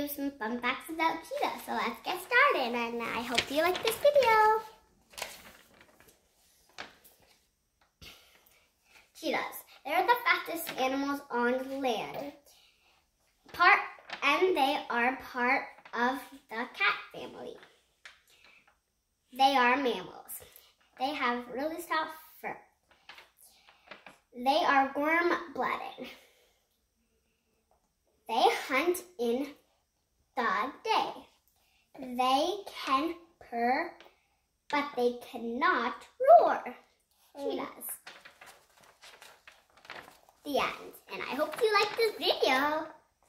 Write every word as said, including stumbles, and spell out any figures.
some fun facts about cheetahs. So let's get started, and I hope you like this video. Cheetahs. They're the fastest animals on land. Part and they are part of the cat family. They are mammals. They have really soft fur. They are warm-blooded. They hunt in the day. They can purr, but they cannot roar. Cheetahs. The end. And I hope you like this video.